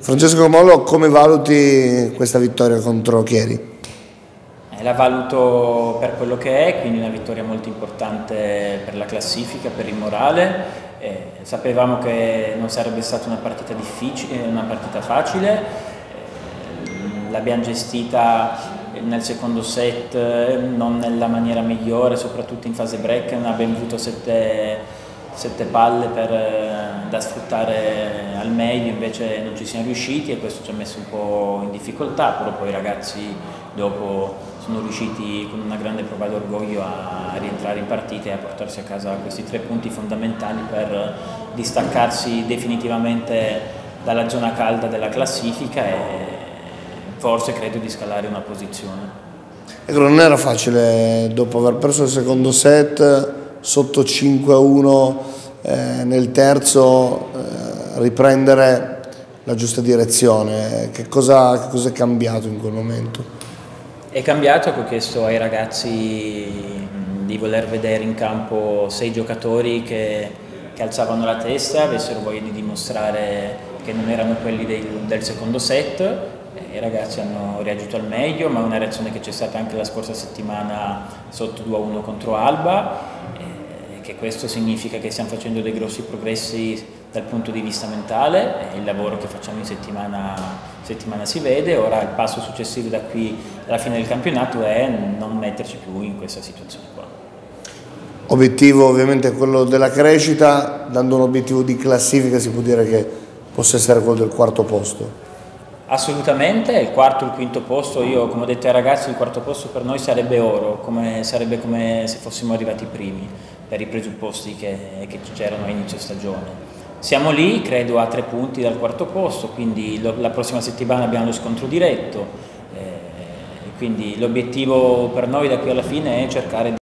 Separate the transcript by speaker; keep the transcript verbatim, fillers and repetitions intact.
Speaker 1: Francesco Mollo, come valuti questa vittoria contro Chieri?
Speaker 2: Eh, la valuto per quello che è, quindi una vittoria molto importante per la classifica, per il morale. Eh, sapevamo che non sarebbe stata una partita difficile, una partita facile, eh, l'abbiamo gestita nel secondo set non nella maniera migliore, soprattutto in fase break, non abbiamo avuto sette sette palle per, da sfruttare al meglio, invece non ci siamo riusciti e questo ci ha messo un po' in difficoltà, però poi i ragazzi dopo sono riusciti con una grande prova d'orgoglio a rientrare in partita e a portarsi a casa questi tre punti fondamentali per distaccarsi definitivamente dalla zona calda della classifica e forse credo di scalare una posizione.
Speaker 1: Ecco, non era facile dopo aver perso il secondo set sotto cinque a uno eh, nel terzo eh, riprendere la giusta direzione. Che cosa, che cosa è cambiato in quel momento?
Speaker 2: È cambiato che ho chiesto ai ragazzi di voler vedere in campo sei giocatori che, che alzavano la testa, avessero voglia di dimostrare che non erano quelli del, del secondo set. I ragazzi hanno reagito al meglio, ma è una reazione che c'è stata anche la scorsa settimana sotto due a uno contro Alba, che questo significa che stiamo facendo dei grossi progressi dal punto di vista mentale, e il lavoro che facciamo in settimana, settimana si vede. Ora il passo successivo da qui alla fine del campionato è non metterci più in questa situazione qua.
Speaker 1: Obiettivo ovviamente è quello della crescita, dando un obiettivo di classifica si può dire che possa essere quello del quarto posto.
Speaker 2: Assolutamente, il quarto e il quinto posto, io come ho detto ai ragazzi il quarto posto per noi sarebbe oro, come, sarebbe come se fossimo arrivati primi per i presupposti che, che c'erano a inizio stagione. Siamo lì, credo, a tre punti dal quarto posto, quindi lo, la prossima settimana abbiamo lo scontro diretto, eh, quindi l'obiettivo per noi da qui alla fine è cercare di